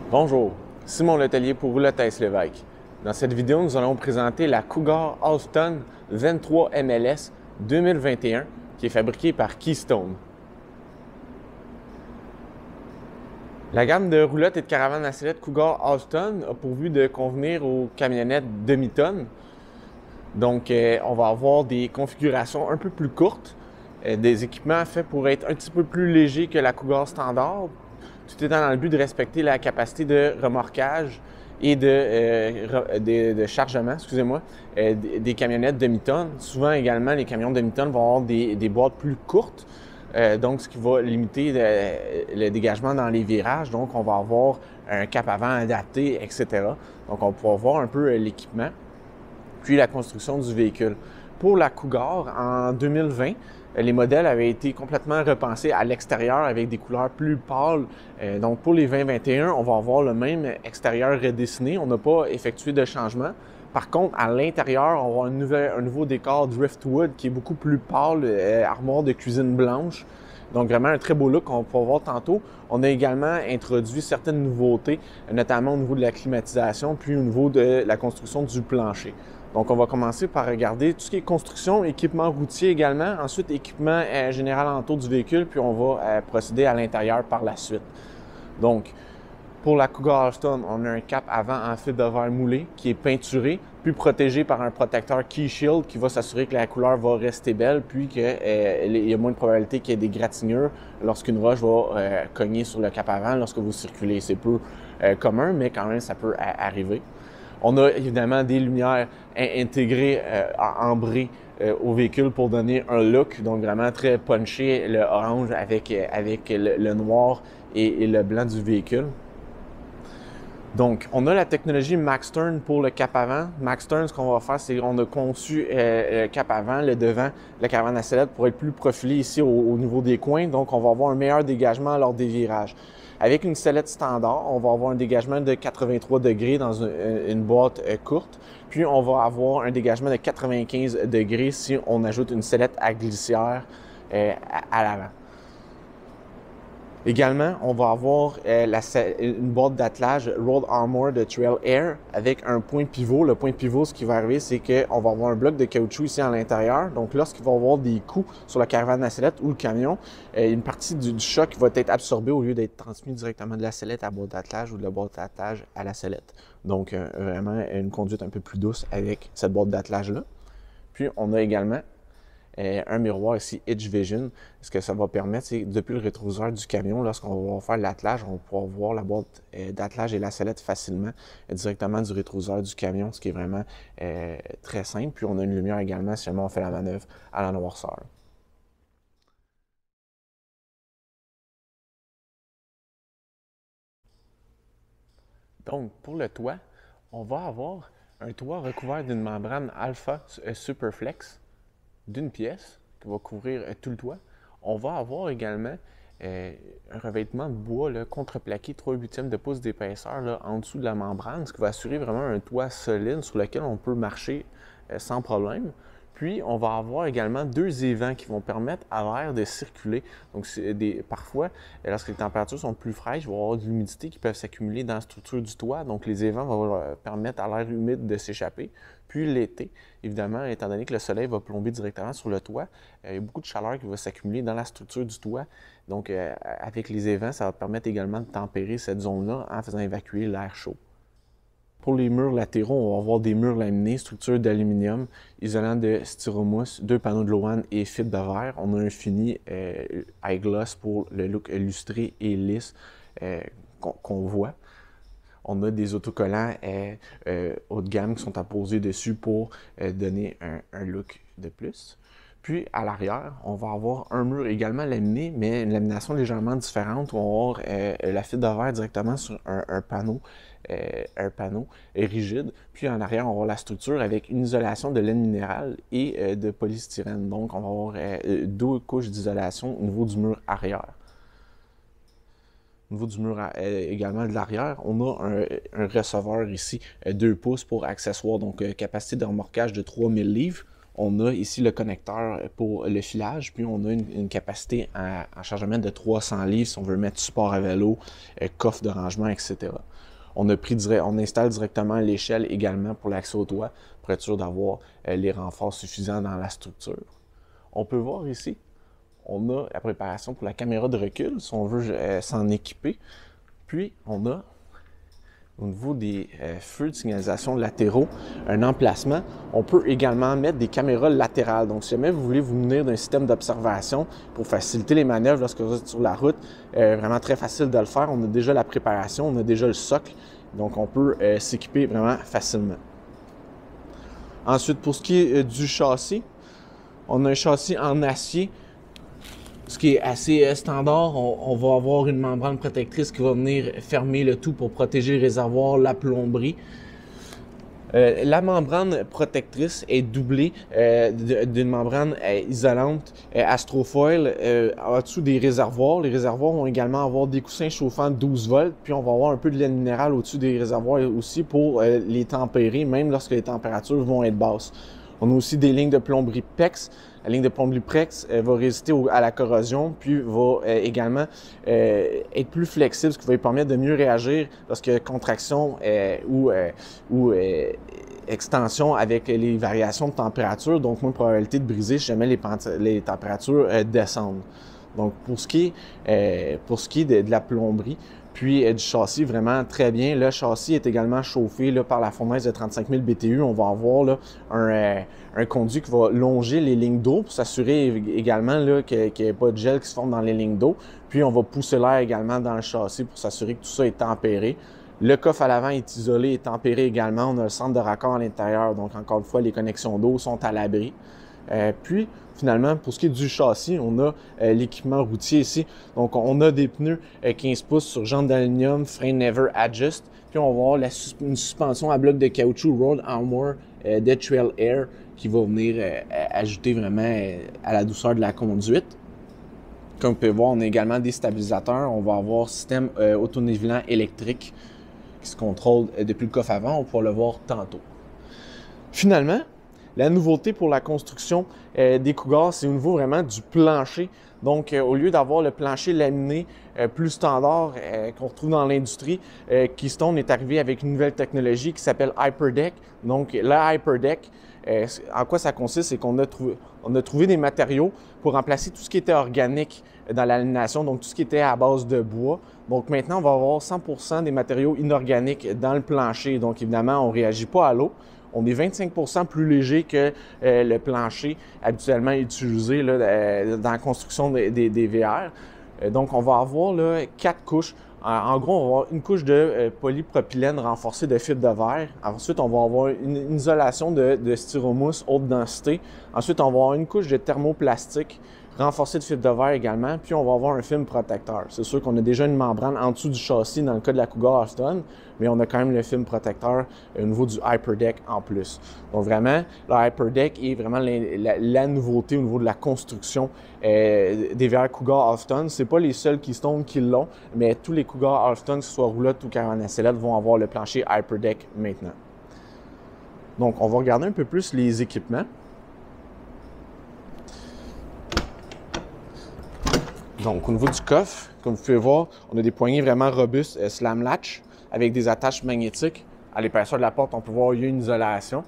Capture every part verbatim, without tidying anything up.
Bonjour, Simon Letellier pour Roulotte Lévesque. Dans cette vidéo, nous allons présenter la Cougar Halston vingt-trois M L S deux mille vingt et un qui est fabriquée par Keystone. La gamme de roulottes et de caravanes à sellette Cougar Halston a pour but de convenir aux camionnettes demi-tonnes. Donc, euh, on va avoir des configurations un peu plus courtes, euh, des équipements faits pour être un petit peu plus légers que la Cougar standard, tout étant dans le but de respecter la capacité de remorquage et de, euh, de, de chargement, excusez-moi, euh, des, des camionnettes demi-tonnes. Souvent également, les camions demi-tonnes vont avoir des, des boîtes plus courtes, euh, donc ce qui va limiter le, le dégagement dans les virages. Donc, on va avoir un cap avant adapté, et cetera. Donc, on va pouvoir voir un peu l'équipement, puis la construction du véhicule. Pour la Cougar, en deux mille vingt, les modèles avaient été complètement repensés à l'extérieur avec des couleurs plus pâles. Euh, donc pour les vingt vingt et un, on va avoir le même extérieur redessiné. On n'a pas effectué de changement. Par contre, à l'intérieur, on va avoir un, nouvel, un nouveau décor Driftwood qui est beaucoup plus pâle, euh, armoire de cuisine blanche. Donc vraiment un très beau look qu'on va voir tantôt. On a également introduit certaines nouveautés, notamment au niveau de la climatisation, puis au niveau de la construction du plancher. Donc, on va commencer par regarder tout ce qui est construction, équipement routier également, ensuite équipement euh, général entour du véhicule, puis on va euh, procéder à l'intérieur par la suite. Donc, pour la Cougar Halston, on a un cap avant en fibre de verre moulé qui est peinturé, puis protégé par un protecteur Key Shield qui va s'assurer que la couleur va rester belle, puis qu'il euh, y a moins de probabilité qu'il y ait des gratinures lorsqu'une roche va euh, cogner sur le cap avant lorsque vous circulez. C'est peu euh, commun, mais quand même, ça peut arriver. On a évidemment des lumières intégrées, euh, ambrées euh, au véhicule pour donner un look, donc vraiment très punché, le orange avec, avec le, le noir et, et le blanc du véhicule. Donc, on a la technologie Maxturn pour le cap avant. Maxturn, ce qu'on va faire, c'est qu'on a conçu euh, le cap avant, le devant, la caravane à sellette pour être plus profilé ici au, au niveau des coins. Donc, on va avoir un meilleur dégagement lors des virages. Avec une sellette standard, on va avoir un dégagement de quatre-vingt-trois degrés dans une, une boîte euh, courte. Puis, on va avoir un dégagement de quatre-vingt-quinze degrés si on ajoute une sellette à glissière euh, à, à l'avant. Également, on va avoir euh, la, une boîte d'attelage Road Armor de Trail Air avec un point pivot. Le point pivot, ce qui va arriver, c'est qu'on va avoir un bloc de caoutchouc ici à l'intérieur. Donc, lorsqu'il va y avoir des coups sur la caravane à sellette ou le camion, euh, une partie du, du choc va être absorbée au lieu d'être transmis directement de la sellette à la boîte d'attelage ou de la boîte d'attelage à la sellette. Donc, euh, vraiment une conduite un peu plus douce avec cette boîte d'attelage-là. Puis, on a également Euh, un miroir ici Hitch Vision. Ce que ça va permettre, c'est depuis le rétroviseur du camion, lorsqu'on va faire l'attelage, on va pouvoir voir la boîte euh, d'attelage et la sellette facilement euh, directement du rétroviseur du camion, ce qui est vraiment euh, très simple. Puis on a une lumière également si jamais on fait la manœuvre à la noirceur. Donc pour le toit, on va avoir un toit recouvert d'une membrane Alpha Superflex d'une pièce qui va couvrir euh, tout le toit. On va avoir également euh, un revêtement de bois là, contreplaqué trois huitièmes de pouce d'épaisseur là, en dessous de la membrane, ce qui va assurer vraiment un toit solide sur lequel on peut marcher euh, sans problème. Puis, on va avoir également deux évents qui vont permettre à l'air de circuler. Donc, des, parfois, lorsque les températures sont plus fraîches, il va y avoir de l'humidité qui peut s'accumuler dans la structure du toit. Donc, les évents vont permettre à l'air humide de s'échapper. Puis, l'été, évidemment, étant donné que le soleil va plomber directement sur le toit, euh, il y a beaucoup de chaleur qui va s'accumuler dans la structure du toit. Donc, euh, avec les évents, ça va permettre également de tempérer cette zone-là en faisant évacuer l'air chaud. Pour les murs latéraux, on va avoir des murs laminés, structure d'aluminium, isolant de styromousse, deux panneaux de Lohan et fibre de verre. On a un fini euh, high gloss pour le look lustré et lisse euh, qu'on qu'on voit. On a des autocollants euh, euh, haut de gamme qui sont apposés dessus pour euh, donner un, un look de plus. Puis à l'arrière, on va avoir un mur également laminé, mais une lamination légèrement différente. On va avoir euh, la fibre de verre directement sur un, un panneau, euh, un panneau rigide. Puis en arrière, on va avoir la structure avec une isolation de laine minérale et euh, de polystyrène. Donc on va avoir euh, deux couches d'isolation au niveau du mur arrière. Au niveau du mur euh, également de l'arrière, on a un, un receveur ici, euh, deux pouces pour accessoires, donc euh, capacité de remorquage de trois mille livres. On a ici le connecteur pour le filage, puis on a une, une capacité à, à chargement de trois cents livres si on veut mettre support à vélo, euh, coffre de rangement, et cetera. On, a pris direct, on installe directement l'échelle également pour l'accès au toit, pour être sûr d'avoir euh, les renforts suffisants dans la structure. On peut voir ici, on a la préparation pour la caméra de recul, si on veut euh, s'en équiper. Puis, on a, au niveau des euh, feux de signalisation latéraux, un emplacement. On peut également mettre des caméras latérales. Donc, si jamais vous voulez vous munir d'un système d'observation pour faciliter les manœuvres lorsque vous êtes sur la route, euh, vraiment très facile de le faire. On a déjà la préparation, on a déjà le socle. Donc, on peut euh, s'équiper vraiment facilement. Ensuite, pour ce qui est euh, du châssis, on a un châssis en acier. Ce qui est assez standard, on, on va avoir une membrane protectrice qui va venir fermer le tout pour protéger le réservoir, la plomberie. Euh, la membrane protectrice est doublée euh, d'une membrane euh, isolante euh, Astrofoil euh, en dessous des réservoirs. Les réservoirs vont également avoir des coussins chauffants de douze volts, puis on va avoir un peu de laine minérale au-dessus des réservoirs aussi pour euh, les tempérer, même lorsque les températures vont être basses. On a aussi des lignes de plomberie PEX. La ligne de plomberie PEX euh, va résister au, à la corrosion, puis va euh, également euh, être plus flexible, ce qui va lui permettre de mieux réagir lorsque contraction euh, ou, euh, ou euh, extension avec les variations de température, donc moins de probabilité de briser si jamais les, les températures euh, descendent. Donc pour ce qui est, euh, pour ce qui est de, de la plomberie, puis euh, du châssis, vraiment très bien. Le châssis est également chauffé là, par la fournaise de trente-cinq mille B T U. On va avoir là, un, euh, un conduit qui va longer les lignes d'eau pour s'assurer également qu'il n'y ait pas de gel qui se forme dans les lignes d'eau. Puis on va pousser l'air également dans le châssis pour s'assurer que tout ça est tempéré. Le coffre à l'avant est isolé et tempéré également. On a le centre de raccord à l'intérieur, donc encore une fois, les connexions d'eau sont à l'abri. Euh, puis, finalement, pour ce qui est du châssis, on a euh, l'équipement routier ici. Donc, on a des pneus euh, quinze pouces sur jantes d'aluminium, frein Never Adjust. Puis, on va avoir la sus une suspension à bloc de caoutchouc Road Armor euh, de Trail Air qui va venir euh, ajouter vraiment euh, à la douceur de la conduite. Comme vous pouvez voir, on a également des stabilisateurs. On va avoir système euh, autonivelant électrique qui se contrôle euh, depuis le coffre avant. On pourra le voir tantôt. Finalement, la nouveauté pour la construction euh, des Cougars, c'est au niveau vraiment du plancher. Donc, euh, au lieu d'avoir le plancher laminé euh, plus standard euh, qu'on retrouve dans l'industrie, euh, Keystone est arrivé avec une nouvelle technologie qui s'appelle HyperDeck. Donc, la HyperDeck, euh, en quoi ça consiste? C'est qu'on a trouvé, on a trouvé des matériaux pour remplacer tout ce qui était organique dans la lamination, donc tout ce qui était à base de bois. Donc, maintenant, on va avoir cent pour cent des matériaux inorganiques dans le plancher. Donc, évidemment, on ne réagit pas à l'eau. On est vingt-cinq pour cent plus léger que euh, le plancher habituellement utilisé là, euh, dans la construction des, des, des V R. Euh, donc, on va avoir là, quatre couches. En, en gros, on va avoir une couche de euh, polypropylène renforcée de fibre de verre. Ensuite, on va avoir une, une isolation de, de styromousse haute densité. Ensuite, on va avoir une couche de thermoplastique renforcée de fibre de verre également, puis on va avoir un film protecteur. C'est sûr qu'on a déjà une membrane en dessous du châssis dans le cas de la Cougar Austin, mais on a quand même le film protecteur au niveau du HyperDeck en plus. Donc vraiment, le HyperDeck est vraiment la, la, la nouveauté au niveau de la construction euh, des V R Cougar Austin. C'est pas les seuls Keystone qui l'ont, mais tous les Cougar Austin, que ce soit roulotte ou caravane à sellette, vont avoir le plancher HyperDeck maintenant. Donc on va regarder un peu plus les équipements. Donc, au niveau du coffre, comme vous pouvez voir, on a des poignées vraiment robustes, euh, slam latch, avec des attaches magnétiques. À l'épaisseur de la porte, on peut voir qu'il y a une isolation.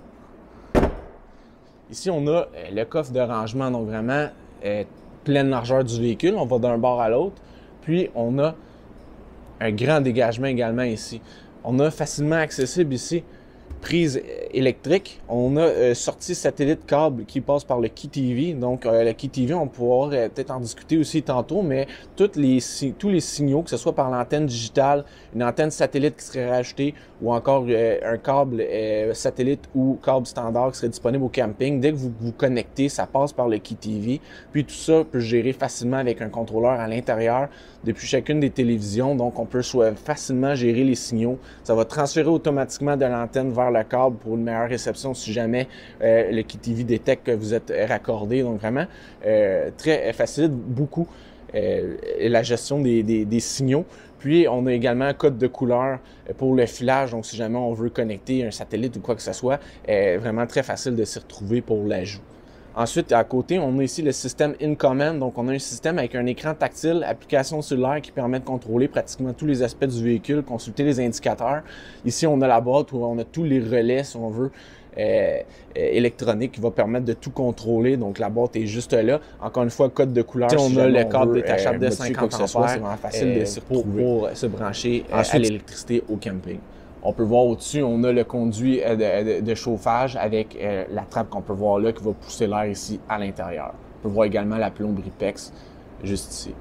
Ici, on a euh, le coffre de rangement, donc vraiment euh, pleine largeur du véhicule. On va d'un bord à l'autre. Puis, on a un grand dégagement également ici. On a facilement accessible ici prise électrique. On a euh, sorti satellite câble qui passe par le Key T V. Donc, euh, le Key T V, on pourra euh, peut-être en discuter aussi tantôt, mais toutes les, tous les signaux, que ce soit par l'antenne digitale, une antenne satellite qui serait rajoutée ou encore euh, un câble euh, satellite ou câble standard qui serait disponible au camping, dès que vous vous connectez, ça passe par le Key T V. Puis tout ça peut se gérer facilement avec un contrôleur à l'intérieur depuis chacune des télévisions. Donc, on peut soit facilement gérer les signaux. Ça va transférer automatiquement de l'antenne vers le câble pour une meilleure réception si jamais euh, le Key T V détecte que vous êtes raccordé. Donc vraiment, euh, très facilite beaucoup euh, la gestion des, des, des signaux. Puis, on a également un code de couleur pour le filage. Donc, si jamais on veut connecter un satellite ou quoi que ce soit, euh, vraiment très facile de s'y retrouver pour l'ajout. Ensuite, à côté, on a ici le système InCommand. Donc, on a un système avec un écran tactile, application cellulaire qui permet de contrôler pratiquement tous les aspects du véhicule, consulter les indicateurs. Ici, on a la boîte où on a tous les relais, si on veut, euh, électroniques qui va permettre de tout contrôler. Donc, la boîte est juste là. Encore une fois, code de couleur. Si on si a le câble détachable euh, de cinquante ampères, c'est vraiment facile euh, de s'y retrouver pour, pour se brancher Ensuite, à l'électricité au camping. On peut voir au-dessus, on a le conduit de, de, de chauffage avec euh, la trappe qu'on peut voir là qui va pousser l'air ici à l'intérieur. On peut voir également la plomberie PEX juste ici.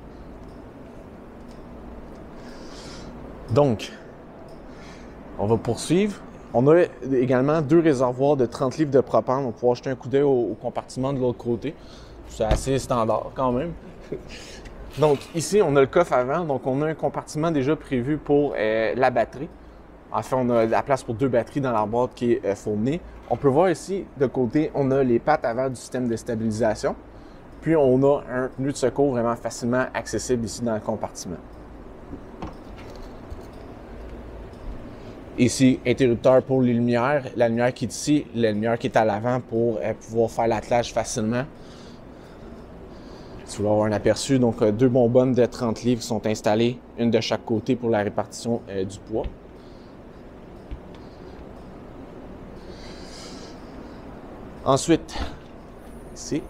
Donc, on va poursuivre. On a également deux réservoirs de trente livres de propane. On va pouvoir jeter un coup d'œil au, au compartiment de l'autre côté. C'est assez standard quand même. Donc, ici, on a le coffre avant. Donc, on a un compartiment déjà prévu pour euh, la batterie. En fait, on a la place pour deux batteries dans la boîte qui est euh, fournie. On peut voir ici, de côté, on a les pattes avant du système de stabilisation. Puis, on a un pneu de secours vraiment facilement accessible ici dans le compartiment. Ici, interrupteur pour les lumières. La lumière qui est ici, la lumière qui est à l'avant pour euh, pouvoir faire l'attelage facilement. Si vous voulez avoir un aperçu, donc euh, deux bonbonnes de trente livres sont installées, une de chaque côté pour la répartition euh, du poids. Ensuite, ici,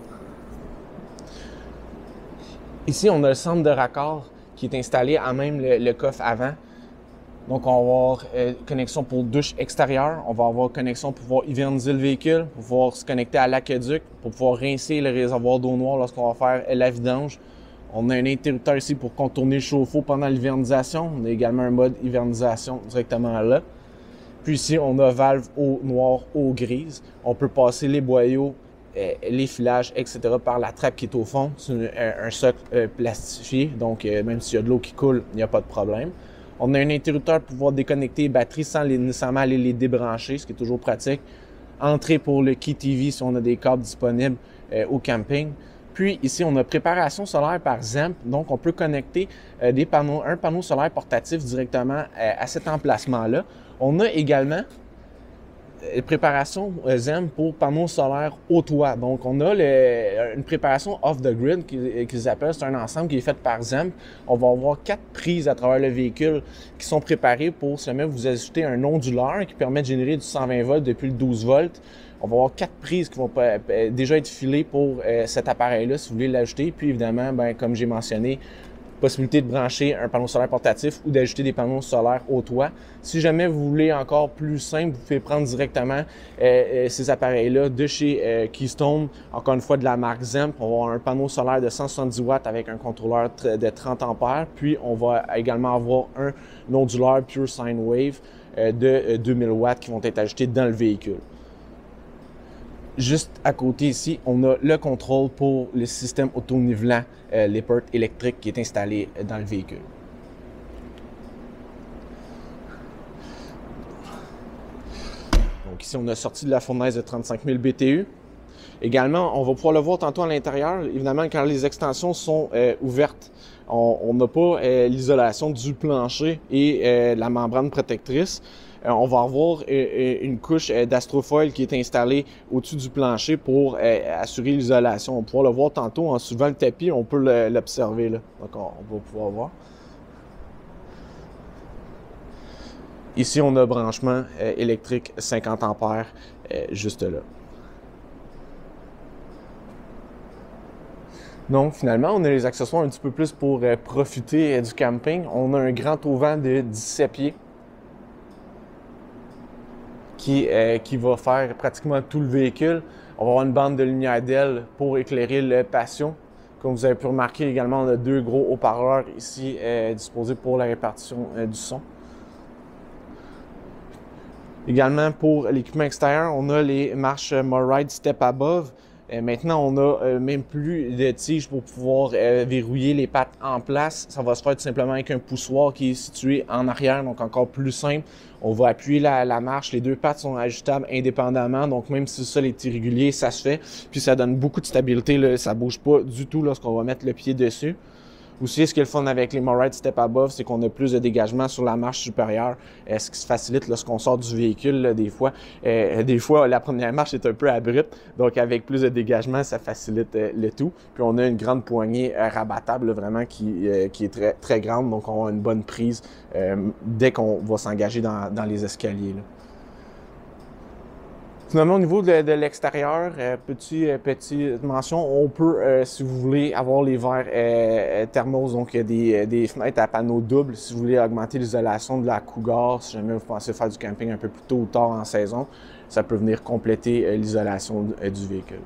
ici, on a le centre de raccord qui est installé à même le, le coffre avant. Donc, on va avoir euh, connexion pour douche extérieure. On va avoir connexion pour pouvoir hiverniser le véhicule, pour pouvoir se connecter à l'aqueduc, pour pouvoir rincer le réservoir d'eau noire lorsqu'on va faire la vidange. On a un interrupteur ici pour contourner le chauffe-eau pendant l'hivernisation. On a également un mode hivernisation directement là. Puis ici, on a valve eau noire, eau grise. On peut passer les boyaux, euh, les filages, et cetera par la trappe qui est au fond. C'est un, un socle euh, plastifié, donc euh, même s'il y a de l'eau qui coule, il n'y a pas de problème. On a un interrupteur pour pouvoir déconnecter les batteries sans les, nécessairement aller les débrancher, ce qui est toujours pratique. Entrée pour le Key T V si on a des câbles disponibles euh, au camping. Puis ici, on a préparation solaire par Zemp, donc on peut connecter euh, des panneaux, un panneau solaire portatif directement euh, à cet emplacement-là. On a également euh, préparation euh, Zemp pour panneaux solaires au toit. Donc on a le, une préparation off-the-grid qu'ils qu'ils appellent, c'est un ensemble qui est fait par Zemp. On va avoir quatre prises à travers le véhicule qui sont préparées pour, si jamais vous ajoutez un onduleur qui permet de générer du cent vingt volts depuis le douze volts. On va avoir quatre prises qui vont déjà être filées pour euh, cet appareil-là, si vous voulez l'ajouter. Puis évidemment, ben, comme j'ai mentionné, possibilité de brancher un panneau solaire portatif ou d'ajouter des panneaux solaires au toit. Si jamais vous voulez encore plus simple, vous pouvez prendre directement euh, ces appareils-là de chez euh, Keystone, encore une fois de la marque Zemp. On va avoir un panneau solaire de cent soixante-dix watts avec un contrôleur de trente ampères. Puis on va également avoir un onduleur Pure Sine Wave euh, de deux mille watts qui vont être ajoutés dans le véhicule. Juste à côté ici, on a le contrôle pour le système auto-nivelant euh, Lippert électrique qui est installé dans le véhicule. Donc ici, on a sorti de la fournaise de trente-cinq mille B T U. Également, on va pouvoir le voir tantôt à l'intérieur. Évidemment, quand les extensions sont euh, ouvertes, on n'a pas euh, l'isolation du plancher et euh, la membrane protectrice. Euh, on va avoir euh, une couche euh, d'astrofoil qui est installée au-dessus du plancher pour euh, assurer l'isolation. On va pouvoir le voir tantôt en soulevant le tapis, on peut l'observer là. Donc on, on va pouvoir voir. Ici, on a branchement euh, électrique cinquante ampères euh, juste là. Donc, finalement, on a les accessoires un petit peu plus pour euh, profiter euh, du camping. On a un grand auvent de dix-sept pieds qui, euh, qui va faire pratiquement tout le véhicule. On va avoir une bande de lumière D L pour éclairer le patio. Comme vous avez pu remarquer également, on a deux gros haut-parleurs ici euh, disposés pour la répartition euh, du son. Également, pour l'équipement extérieur, on a les marches MORryde Step Above. Euh, maintenant, on a euh, même plus de tiges pour pouvoir euh, verrouiller les pattes en place. Ça va se faire tout simplement avec un poussoir qui est situé en arrière, donc encore plus simple. On va appuyer la, la marche. Les deux pattes sont ajustables indépendamment, donc même si le sol est irrégulier, ça se fait. Puis ça donne beaucoup de stabilité, là. Ça ne bouge pas du tout lorsqu'on va mettre le pied dessus. Aussi, ce qui est le fun avec les MoRide Step Above, c'est qu'on a plus de dégagement sur la marche supérieure, euh, ce qui se facilite lorsqu'on sort du véhicule, là, des fois. Euh, des fois, la première marche est un peu abrupte, donc avec plus de dégagement, ça facilite euh, le tout. Puis on a une grande poignée euh, rabattable, là, vraiment, qui, euh, qui est très, très grande, donc on a une bonne prise euh, dès qu'on va s'engager dans, dans les escaliers, là. Finalement, au niveau de, de l'extérieur, euh, petit, euh, petite mention, on peut, euh, si vous voulez, avoir les verres euh, thermos, donc des, des fenêtres à panneaux doubles, si vous voulez augmenter l'isolation de la Cougar, si jamais vous pensez faire du camping un peu plus tôt ou tard en saison, ça peut venir compléter euh, l'isolation euh, du véhicule.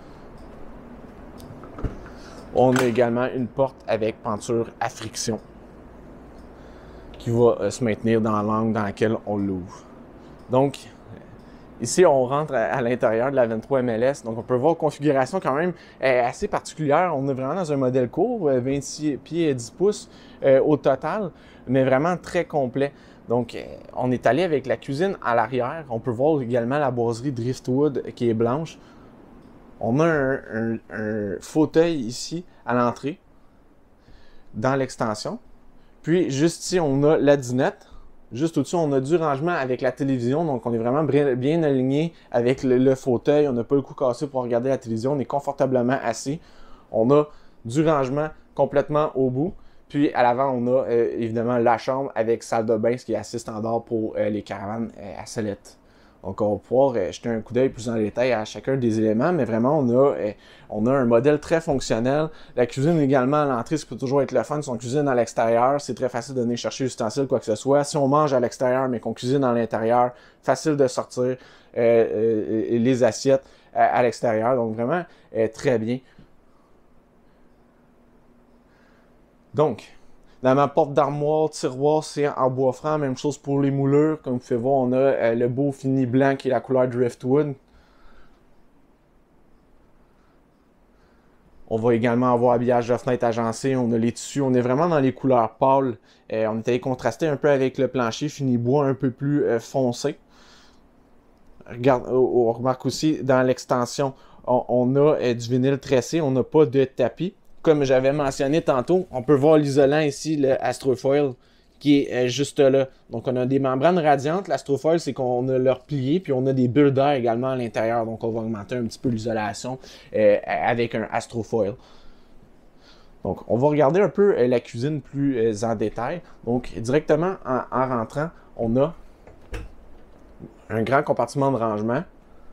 On a également une porte avec penture à friction qui va euh, se maintenir dans l'angle dans lequel on l'ouvre. Donc, ici, on rentre à, à l'intérieur de la vingt-trois M L S, donc on peut voir une configuration quand même euh, assez particulière. On est vraiment dans un modèle court, euh, vingt-six pieds et dix pouces euh, au total, mais vraiment très complet. Donc, euh, on est allé avec la cuisine à l'arrière. On peut voir également la boiserie Driftwood qui est blanche. On a un, un, un fauteuil ici à l'entrée, dans l'extension. Puis, juste ici, on a la dinette. Juste au-dessus, on a du rangement avec la télévision, donc on est vraiment bien aligné avec le, le fauteuil. On n'a pas le cou cassé pour regarder la télévision, on est confortablement assis. On a du rangement complètement au bout. Puis à l'avant, on a euh, évidemment la chambre avec salle de bain, ce qui est assez standard pour euh, les caravanes euh, à sellette. Donc on va pouvoir euh, jeter un coup d'œil plus en détail à chacun des éléments, mais vraiment on a, euh, on a un modèle très fonctionnel. La cuisine également à l'entrée, ça peut toujours être le fun. Si on cuisine à l'extérieur, c'est très facile de venir chercher l'ustensile, quoi que ce soit. Si on mange à l'extérieur, mais qu'on cuisine à l'intérieur, facile de sortir euh, euh, les assiettes à, à l'extérieur. Donc vraiment euh, très bien. Donc, dans ma porte d'armoire, tiroir, c'est en bois franc. Même chose pour les moulures. Comme vous pouvez voir, on a euh, le beau fini blanc qui est la couleur Driftwood. On va également avoir habillage de fenêtre agencé. On a les tissus. On est vraiment dans les couleurs pâles. Euh, on est allé contraster un peu avec le plancher fini bois un peu plus euh, foncé. Regarde, on remarque aussi dans l'extension, on, on a euh, du vinyle tressé. On n'a pas de tapis. Comme j'avais mentionné tantôt, on peut voir l'isolant ici, le Astrofoil, qui est juste là. Donc, on a des membranes radiantes. L'Astrofoil, c'est qu'on a leur plié, puis on a des bulles d'air également à l'intérieur. Donc, on va augmenter un petit peu l'isolation euh, avec un Astrofoil. Donc, on va regarder un peu euh, la cuisine plus euh, en détail. Donc, directement en, en rentrant, on a un grand compartiment de rangement.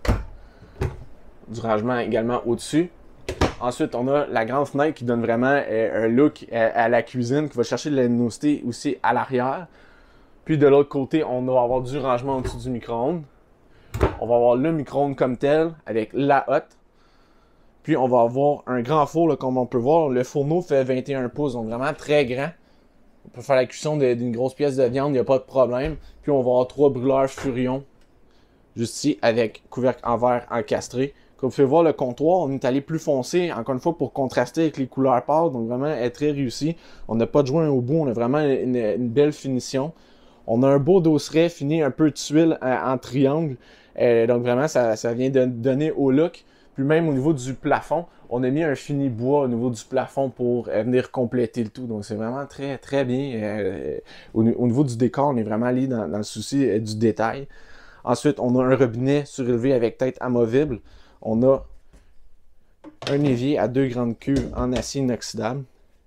Du rangement également au-dessus. Ensuite, on a la grande fenêtre qui donne vraiment euh, un look euh, à la cuisine, qui va chercher de la luminosité aussi à l'arrière. Puis de l'autre côté, on va avoir du rangement au-dessus du micro-ondes. On va avoir le micro-ondes comme tel, avec la hotte. Puis on va avoir un grand four, là, comme on peut voir. Le fourneau fait vingt et un pouces, donc vraiment très grand. On peut faire la cuisson d'une grosse pièce de viande, il n'y a pas de problème. Puis on va avoir trois brûleurs Furion, juste ici, avec couvercle en verre encastré. Comme vous pouvez voir, le comptoir, on est allé plus foncé, encore une fois, pour contraster avec les couleurs pâles. Donc vraiment, est très réussi. On n'a pas de joint au bout, on a vraiment une, une belle finition. On a un beau dosseret fini, un peu de tuile en, en triangle. Euh, donc vraiment, ça, ça vient de donner au look. Puis même au niveau du plafond, on a mis un fini bois au niveau du plafond pour euh, venir compléter le tout. Donc c'est vraiment très, très bien. Euh, au, au niveau du décor, on est vraiment allé dans, dans le souci euh, du détail. Ensuite, on a un robinet surélevé avec tête amovible. On a un évier à deux grandes cuves en acier inoxydable.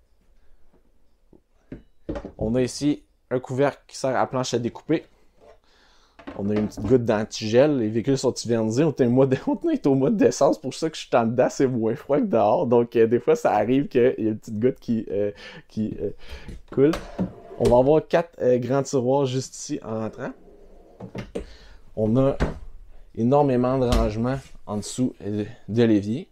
On a ici un couvercle qui sert à planche à découper. On a une petite goutte d'antigel. Les véhicules sont hivernisés. On est, on est au mois de décembre. C'est pour ça que je suis en dedans. C'est moins froid que dehors. Donc, euh, des fois, ça arrive qu'il y a une petite goutte qui, euh, qui euh, coule. On va avoir quatre euh, grands tiroirs juste ici en entrant. On a énormément de rangements en dessous de l'évier.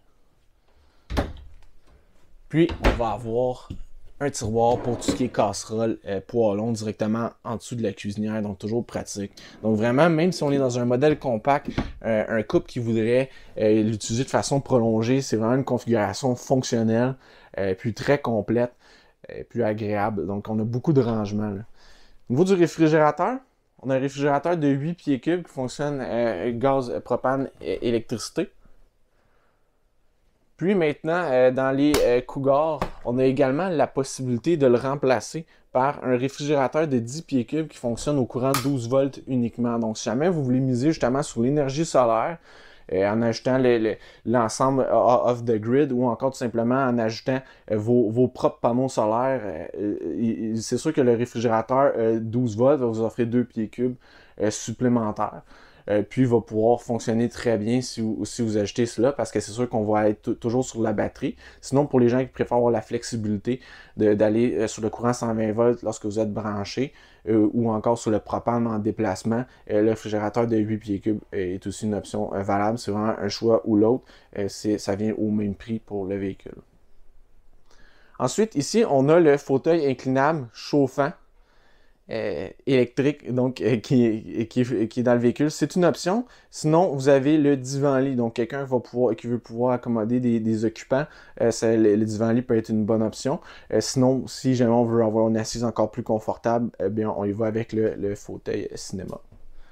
Puis, on va avoir un tiroir pour tout ce qui est casserole, euh, poêlon directement en dessous de la cuisinière, donc toujours pratique. Donc vraiment, même si on est dans un modèle compact, euh, un couple qui voudrait euh, l'utiliser de façon prolongée, c'est vraiment une configuration fonctionnelle, euh, puis très complète, euh, plus agréable. Donc on a beaucoup de rangements, là. Au niveau du réfrigérateur, on a un réfrigérateur de huit pieds cubes qui fonctionne euh, gaz, propane et électricité. Puis maintenant, euh, dans les euh, Cougar, On a également la possibilité de le remplacer par un réfrigérateur de dix pieds cubes qui fonctionne au courant douze volts uniquement. Donc, si jamais vous voulez miser justement sur l'énergie solaire, euh, en ajoutant l'ensemble le, off the grid ou encore tout simplement en ajoutant euh, vos, vos propres panneaux solaires, euh, c'est sûr que le réfrigérateur euh, douze volts va vous offrir deux pieds cubes euh, supplémentaires. Euh, puis il va pouvoir fonctionner très bien si vous, si vous ajoutez cela, parce que c'est sûr qu'on va être toujours sur la batterie. Sinon, pour les gens qui préfèrent avoir la flexibilité d'aller euh, sur le courant cent vingt volts lorsque vous êtes branché, euh, ou encore sur le propane en déplacement, euh, le réfrigérateur de huit pieds cubes est aussi une option euh, valable. C'est vraiment un choix ou l'autre. Euh, ça vient au même prix pour le véhicule. Ensuite, ici, on a le fauteuil inclinable chauffant. Euh, électrique, donc euh, qui, qui, qui est dans le véhicule. C'est une option. Sinon, vous avez le divan-lit. Donc, quelqu'un va pouvoir qui veut pouvoir accommoder des, des occupants. Euh, ça, le, le divan-lit peut être une bonne option. Euh, sinon, si jamais on veut avoir une assise encore plus confortable, eh bien, on y va avec le, le fauteuil cinéma.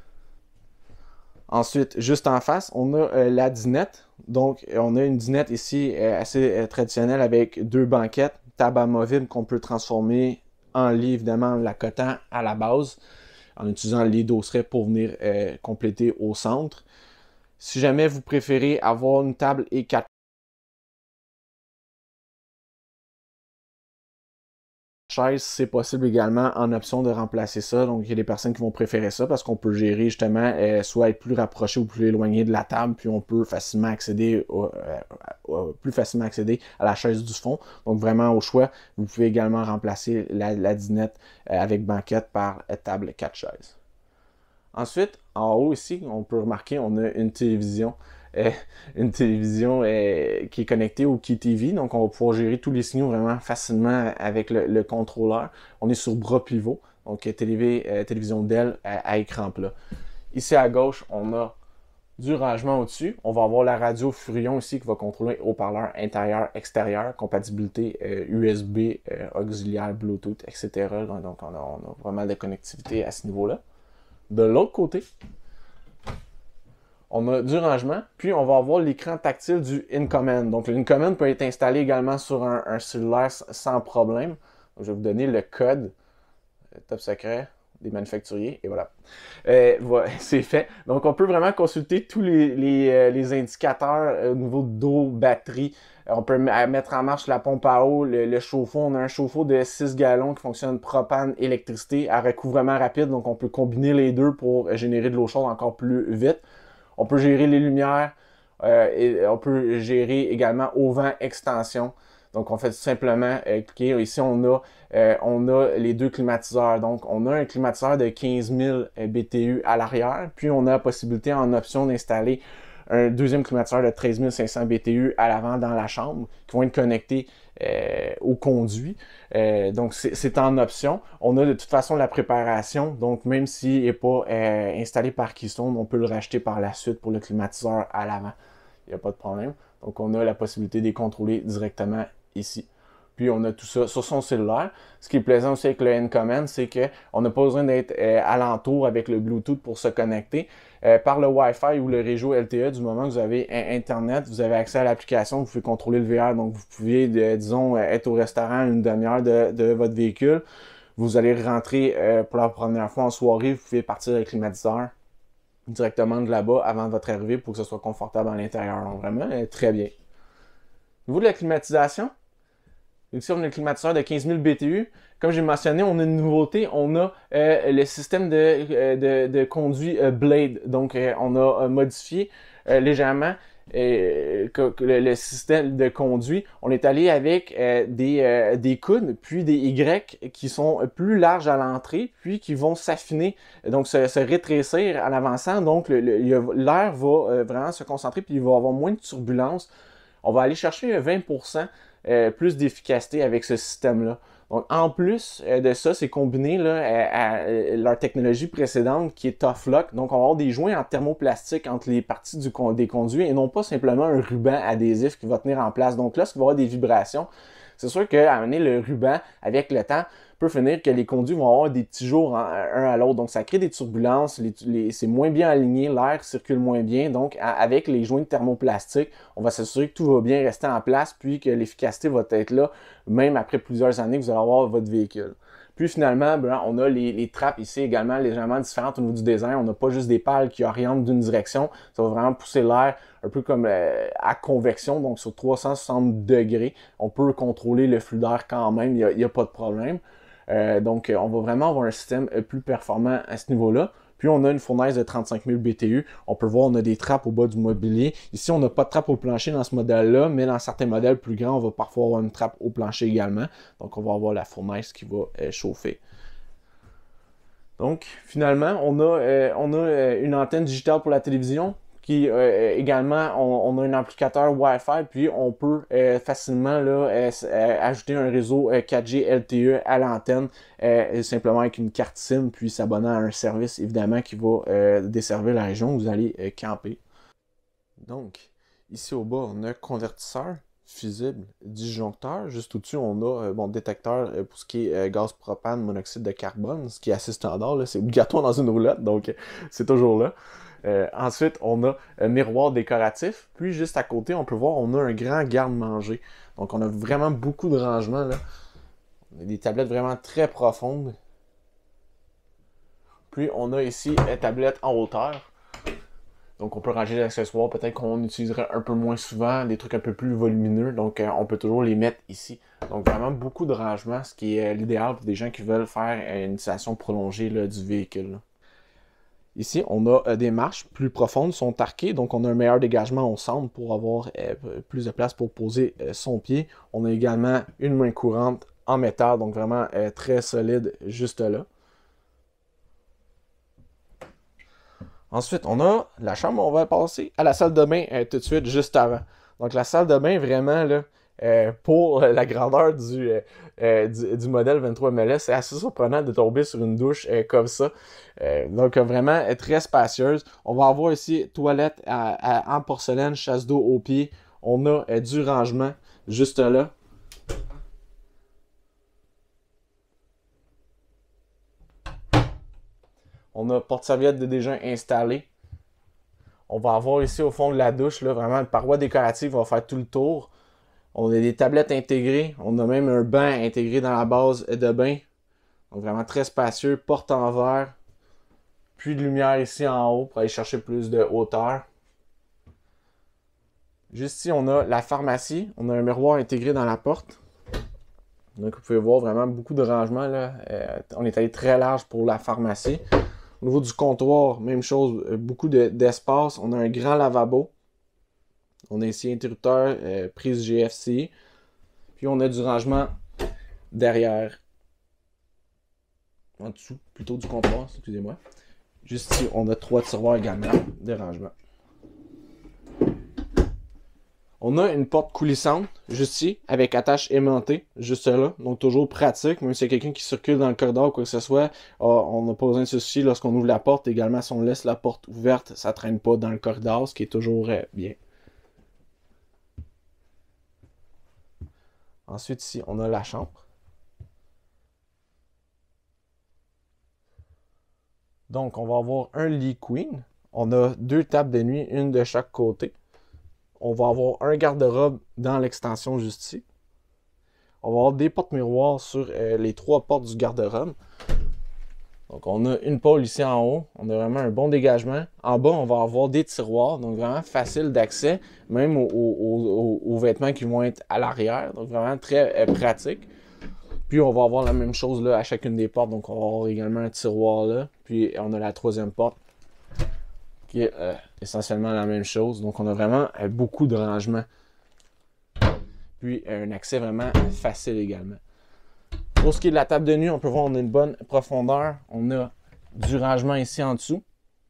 Ensuite, juste en face, on a euh, la dinette. Donc, on a une dinette ici euh, assez euh, traditionnelle avec deux banquettes, table amovible qu'on peut transformer en lit, évidemment, l'accotant à la base, en utilisant le lit d'osselet pour venir euh, compléter au centre. Si jamais vous préférez avoir une table et quatre chaises, c'est possible également en option de remplacer ça. Donc, il y a des personnes qui vont préférer ça parce qu'on peut gérer justement euh, soit être plus rapproché ou plus éloigné de la table, puis on peut facilement accéder au, euh, euh, plus facilement accéder à la chaise du fond. Donc, vraiment au choix, vous pouvez également remplacer la, la dinette euh, avec banquette par euh, table quatre chaises. Ensuite, en haut ici, on peut remarquer, on a une télévision. Euh, une télévision euh, qui est connectée au Key T V, donc on va pouvoir gérer tous les signaux vraiment facilement avec le, le contrôleur. On est sur bras pivot, donc télé, euh, télévision Dell à, à écran plat. Ici à gauche, on a du rangement au-dessus. On va avoir la radio Furion ici qui va contrôler haut-parleur intérieur, extérieur, compatibilité euh, U S B, euh, auxiliaire, Bluetooth, et cetera. Donc on a, on a vraiment de connectivité à ce niveau-là. De l'autre côté, on a du rangement, puis on va avoir l'écran tactile du InCommand. Donc, l'InCommand peut être installé également sur un, un cellulaire sans problème. Donc, je vais vous donner le code top secret des manufacturiers, et voilà. Euh, voilà, c'est fait. Donc, on peut vraiment consulter tous les, les, euh, les indicateurs au niveau d'eau, batterie. On peut mettre en marche la pompe à eau, le, le chauffe-eau. On a un chauffe-eau de six gallons qui fonctionne propane, électricité, à recouvrement rapide. Donc, on peut combiner les deux pour générer de l'eau chaude encore plus vite. On peut gérer les lumières, euh, et on peut gérer également au vent extension. Donc, on fait tout simplement euh, cliquer. Ici, on a, euh, on a les deux climatiseurs. Donc, on a un climatiseur de quinze mille B T U à l'arrière. Puis, on a la possibilité en option d'installer un deuxième climatiseur de treize mille cinq cents B T U à l'avant dans la chambre qui vont être connectés euh, au conduit. Euh, donc, c'est en option. On a de toute façon la préparation. Donc, même s'il n'est pas euh, installé par Keystone, on peut le racheter par la suite pour le climatiseur à l'avant. Il n'y a pas de problème. Donc, on a la possibilité de les contrôler directement ici. Puis, on a tout ça sur son cellulaire. Ce qui est plaisant aussi avec le InCommand, c'est qu'on n'a pas besoin d'être euh, alentour avec le Bluetooth pour se connecter. Euh, par le Wi-Fi ou le réseau L T E, du moment que vous avez un Internet, vous avez accès à l'application, vous pouvez contrôler le V R. Donc, vous pouvez, de, disons, être au restaurant une demi-heure de, de votre véhicule. Vous allez rentrer euh, pour la première fois en soirée, vous pouvez partir avec le climatiseur directement de là-bas avant votre arrivée pour que ce soit confortable à l'intérieur. Donc, vraiment, euh, très bien. Au niveau de la climatisation, ici, on a le climatiseur de quinze mille B T U. Comme j'ai mentionné, on a une nouveauté. On a euh, le système de, euh, de, de conduit euh, Blade. Donc, euh, on a euh, modifié euh, légèrement euh, que, que le, le système de conduit. On est allé avec euh, des, euh, des coudes, puis des Y qui sont plus larges à l'entrée, puis qui vont s'affiner, donc se, se rétrécir en avançant. Donc, l'air va euh, vraiment se concentrer, puis il va y avoir moins de turbulence. On va aller chercher vingt pour cent euh, plus d'efficacité avec ce système-là. Donc, en plus euh, de ça, c'est combiné là, à, à leur technologie précédente qui est Tough Lock. Donc, on va avoir des joints en thermoplastique entre les parties du, des conduits et non pas simplement un ruban adhésif qui va tenir en place. Donc là, ce qui va avoir des vibrations, c'est sûr qu'à un moment donné, le ruban, avec le temps, peut finir que les conduits vont avoir des petits jours en, un à l'autre. Donc, ça crée des turbulences, les, les, c'est moins bien aligné, l'air circule moins bien. Donc, à, avec les joints thermoplastiques, on va s'assurer que tout va bien rester en place, puis que l'efficacité va être là, même après plusieurs années que vous allez avoir votre véhicule. Puis finalement, ben, on a les, les trappes ici également légèrement différentes au niveau du design. On n'a pas juste des pales qui orientent d'une direction. Ça va vraiment pousser l'air un peu comme euh, à convection, donc sur trois cent soixante degrés. On peut contrôler le flux d'air quand même, il n'y a, a pas de problème. Euh, donc, on va vraiment avoir un système plus performant à ce niveau-là. Puis, on a une fournaise de trente-cinq mille B T U. On peut voir, on a des trappes au bas du mobilier. Ici, on n'a pas de trappe au plancher dans ce modèle-là, mais dans certains modèles plus grands, on va parfois avoir une trappe au plancher également. Donc, on va avoir la fournaise qui va euh, chauffer. Donc, finalement, on a, euh, on a euh, une antenne digitale pour la télévision. Qui, euh, également, on, on a un amplificateur Wi-Fi, puis on peut euh, facilement là, euh, euh, ajouter un réseau euh, quatre G L T E à l'antenne, euh, simplement avec une carte SIM, puis s'abonner à un service, évidemment, qui va euh, desservir la région où vous allez euh, camper. Donc, ici au bas, on a convertisseur, fusible, disjoncteur. Juste au-dessus, on a euh, bon, détecteur euh, pour ce qui est euh, gaz propane, monoxyde de carbone, ce qui est assez standard, c'est obligatoire dans une roulotte, donc c'est toujours là. Euh, ensuite, on a un miroir décoratif. Puis, juste à côté, on peut voir, on a un grand garde-manger. Donc, on a vraiment beaucoup de rangements, là. On a des tablettes vraiment très profondes. Puis, on a ici une tablette en hauteur. Donc, on peut ranger les accessoires. Peut-être qu'on utiliserait un peu moins souvent, des trucs un peu plus volumineux. Donc, euh, on peut toujours les mettre ici. Donc, vraiment beaucoup de rangements, ce qui est l'idéal pour des gens qui veulent faire une utilisation prolongée là, du véhicule, là. Ici, on a euh, des marches plus profondes, sont arquées, donc on a un meilleur dégagement au centre pour avoir euh, plus de place pour poser euh, son pied. On a également une main courante en métal, donc vraiment euh, très solide juste là. Ensuite, on a la chambre, on va passer à la salle de bain euh, tout de suite, juste avant. Donc la salle de bain, vraiment, là, euh, pour la grandeur du, euh, euh, du, du modèle vingt-trois M L S, c'est assez surprenant de tomber sur une douche euh, comme ça. Euh, donc vraiment euh, très spacieuse. On va avoir ici toilette à, à, en porcelaine, chasse d'eau au pied. On a euh, du rangement juste là. On a porte-serviette de déjà installée. On va avoir ici au fond de la douche, là, vraiment une paroi décorative, on va faire tout le tour. On a des tablettes intégrées. On a même un banc intégré dans la base de bain. Donc vraiment très spacieux. Porte en verre. Puis de lumière ici en haut pour aller chercher plus de hauteur. Juste ici, on a la pharmacie. On a un miroir intégré dans la porte. Donc vous pouvez voir vraiment beaucoup de rangements, là. Euh, on est allé très large pour la pharmacie. Au niveau du comptoir, même chose. Beaucoup de, d'espace. On a un grand lavabo. On a ici interrupteur, euh, prise G F C. Puis on a du rangement derrière. En dessous, plutôt du comptoir, excusez-moi. Juste ici, on a trois tiroirs également de rangement. On a une porte coulissante, juste ici, avec attache aimantée, juste là. Donc toujours pratique, même s'il y a quelqu'un qui circule dans le corridor ou quoi que ce soit, on n'a pas besoin de se soucier lorsqu'on ouvre la porte. Également, si on laisse la porte ouverte, ça ne traîne pas dans le corridor, ce qui est toujours euh, bien. Ensuite, ici, on a la chambre. Donc, on va avoir un lit queen. On a deux tables de nuit, une de chaque côté. On va avoir un garde-robe dans l'extension juste ici. On va avoir des portes-miroirs sur euh, les trois portes du garde-robe. Donc, on a une pôle ici en haut. On a vraiment un bon dégagement. En bas, on va avoir des tiroirs. Donc, vraiment facile d'accès, même aux, aux, aux, aux vêtements qui vont être à l'arrière. Donc, vraiment très euh, pratique. Puis, on va avoir la même chose là à chacune des portes. Donc, on va avoir également un tiroir là. Puis, on a la troisième porte qui est euh, essentiellement la même chose. Donc, on a vraiment euh, beaucoup de rangements. Puis, euh, un accès vraiment facile également. Pour ce qui est de la table de nuit, on peut voir qu'on a une bonne profondeur. On a du rangement ici en dessous.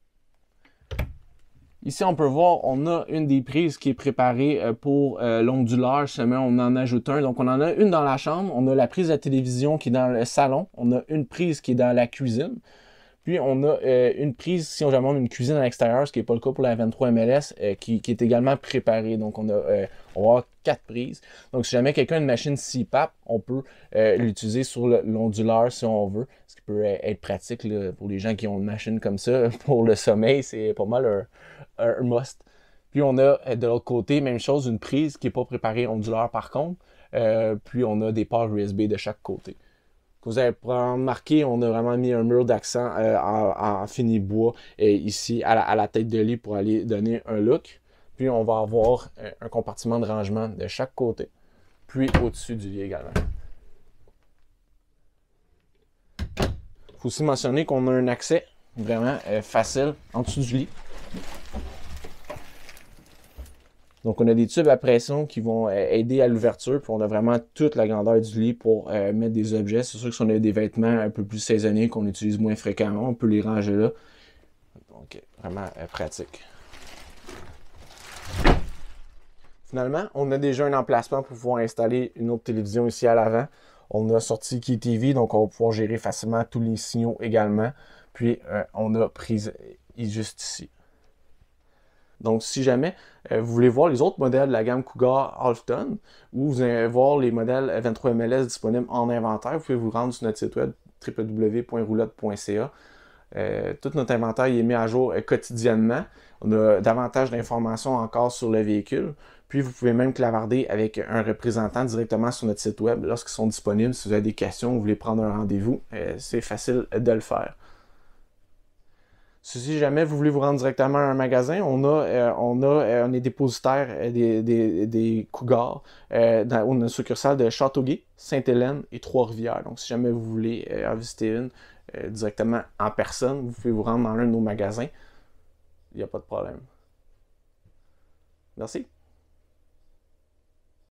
Ici, on peut voir, on a une des prises qui est préparée pour euh, l'onduleur. Seulement, on en ajoute un. Donc, on en a une dans la chambre. On a la prise de télévision qui est dans le salon. On a une prise qui est dans la cuisine. Puis on a euh, une prise, si on demande une cuisine à l'extérieur, ce qui n'est pas le cas pour la vingt-trois M L S, euh, qui, qui est également préparée. Donc on a euh, on va avoir quatre prises. Donc si jamais quelqu'un a une machine C PAP, on peut euh, l'utiliser sur l'onduleur si on veut, ce qui peut être pratique là, pour les gens qui ont une machine comme ça. Pour le sommeil, c'est pas mal un, un, un must. Puis on a de l'autre côté, même chose, une prise qui n'est pas préparée onduleur par contre. Euh, puis on a des ports U S B de chaque côté. Comme vous avez remarqué, on a vraiment mis un mur d'accent euh, en, en fini bois euh, ici à la, à la tête de lit pour aller donner un look. Puis on va avoir euh, un compartiment de rangement de chaque côté. Puis au-dessus du lit également. Il faut aussi mentionner qu'on a un accès vraiment euh, facile en dessous du lit. Donc, on a des tubes à pression qui vont euh, aider à l'ouverture, puis on a vraiment toute la grandeur du lit pour euh, mettre des objets. C'est sûr que si on a des vêtements un peu plus saisonniers qu'on utilise moins fréquemment, on peut les ranger là. Donc, vraiment euh, pratique. Finalement, on a déjà un emplacement pour pouvoir installer une autre télévision ici à l'avant. On a sorti Key T V, donc on va pouvoir gérer facilement tous les signaux également. Puis, euh, on a prise juste ici. Donc, si jamais euh, vous voulez voir les autres modèles de la gamme Cougar Halton, ou vous allez voir les modèles vingt-trois M L S disponibles en inventaire, vous pouvez vous rendre sur notre site web w w w point roulotte point c a. Euh, tout notre inventaire est mis à jour euh, quotidiennement. On a davantage d'informations encore sur le véhicule. Puis, vous pouvez même clavarder avec un représentant directement sur notre site web lorsqu'ils sont disponibles. Si vous avez des questions ou vous voulez prendre un rendez-vous, euh, c'est facile de le faire. Si jamais vous voulez vous rendre directement à un magasin, on a, euh, on a, euh, on est dépositaire euh, des, des, des Cougars euh, dans on a une succursale de Châteauguay, Sainte-Hélène et Trois-Rivières. Donc, si jamais vous voulez euh, en visiter une euh, directement en personne, vous pouvez vous rendre dans l'un de nos magasins. Il n'y a pas de problème. Merci.